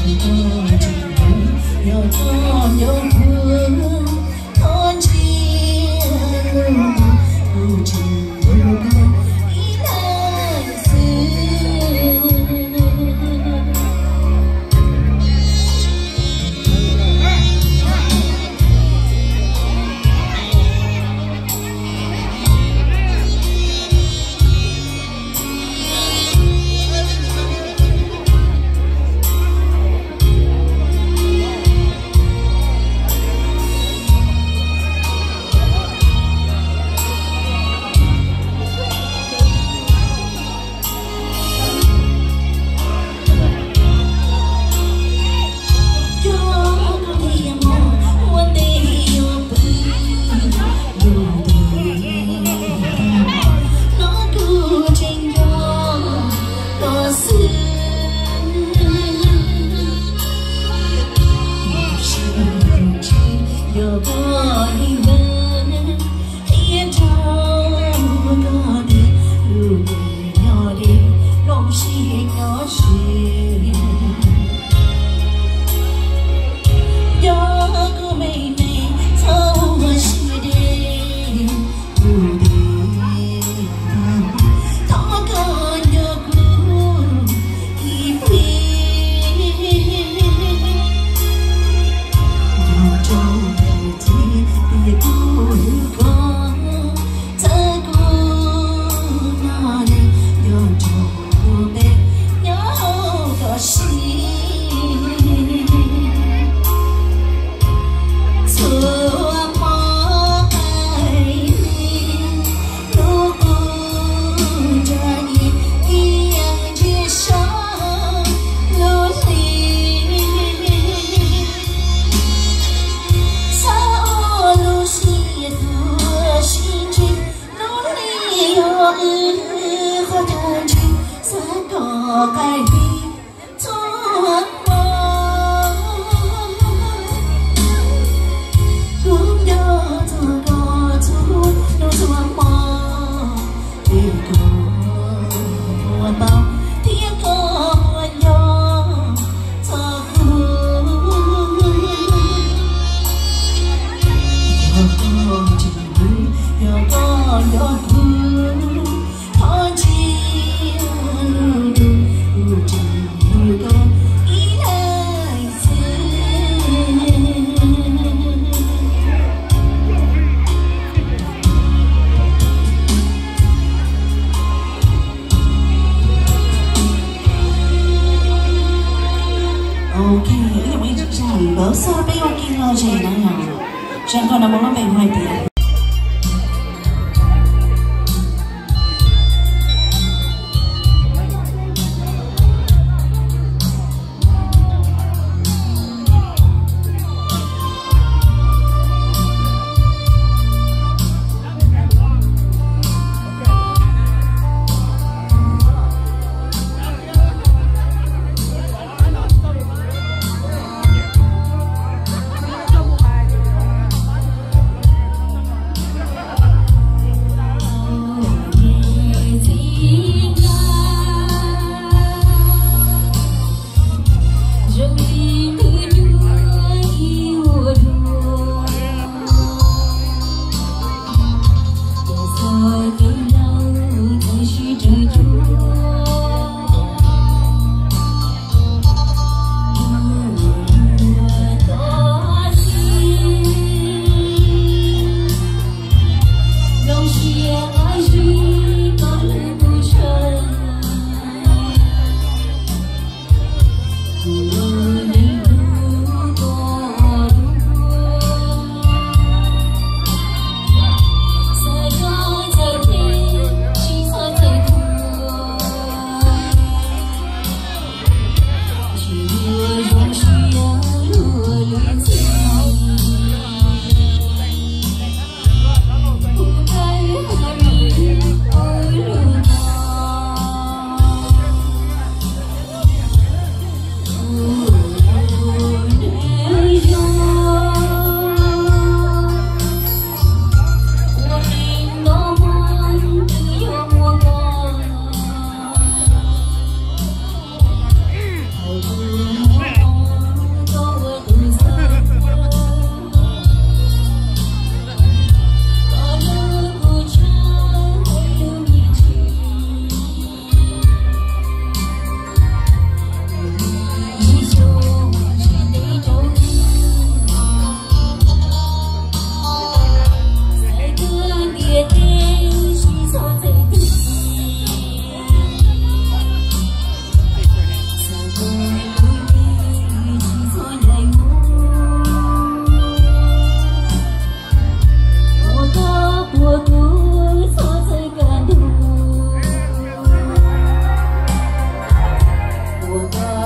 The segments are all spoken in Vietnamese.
ฉันก็นำมาเป็นไม้เตีย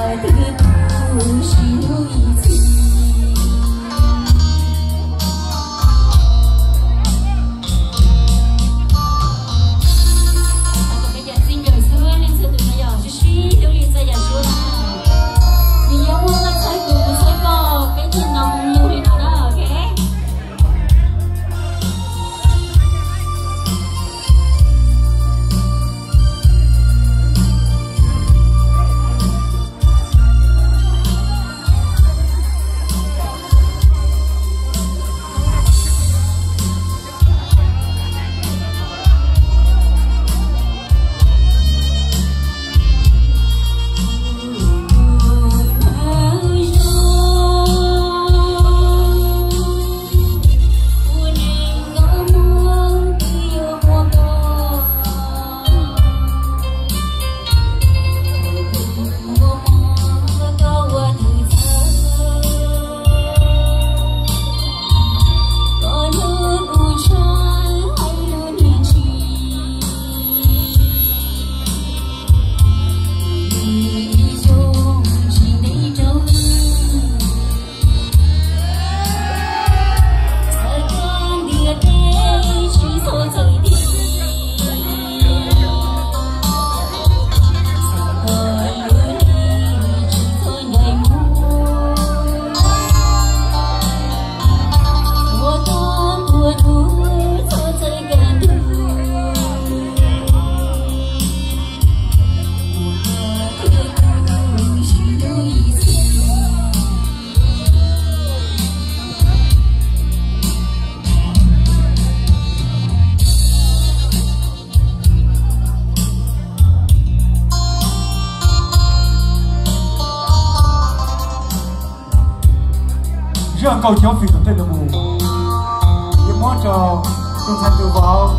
让高桥飞到这个木，也摸着中餐就vào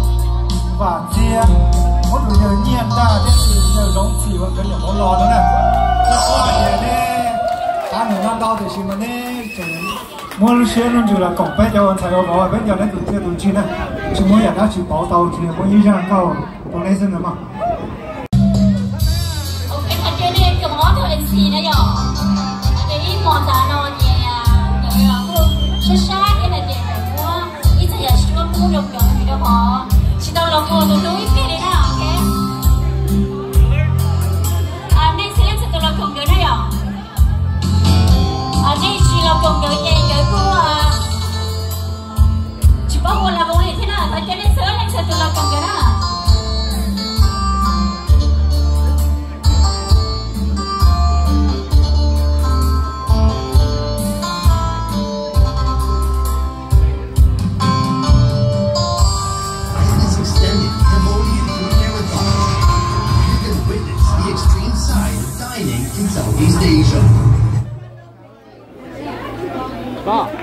và chia mỗi người nhờ nhiên ta thế thì nhờ giống chỉ và cái nhờ món lò đó nè qua nhà nè ta nửa năm đau thì xin mà nè muốn xe luôn rồi là cổng bé cho anh thầy bảo bé giờ đến tụi kia tụi chi nè chỉ muốn nhà ta chỉ bảo tàu thì muốn như rằng tàu tàu này xin nữa mà ok thật chơi đi cầm món thôi anh xì nữa rồi để món ta nó nhẹ sát sát cái này đẹp quá ít thời gian chỉ có mua đồng đồng thì đâu họ chỉ tao lòng ngồi tụi núi cái đấy nào ok nên sẽ làm tụi lòng cùng cái này à nên chỉ lòng cùng cái nhẹ cái của chỉ bao gồm là vô lý thế nào tại cho nên sớm làm sao tụi lòng cùng cái đó in Southeast Asia.